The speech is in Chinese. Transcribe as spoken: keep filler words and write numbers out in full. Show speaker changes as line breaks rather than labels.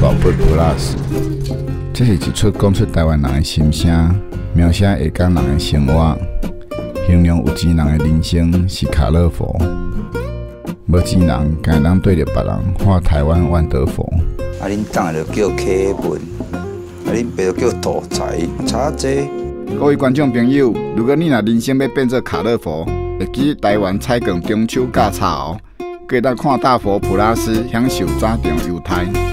宝贝 Plus， 这是一出讲出台湾人的心声，描写下港人的生活，形容有钱人的人生是卡勒佛，无钱人敢当对着别人画台湾万德佛。
啊，恁党就叫客文，啊，恁爸就叫独裁，差这。
各位观众朋友，如果你若人生要变做卡勒佛，会记台湾菜梗中秋假茶哦，记得看大佛普拉斯享受早场优待。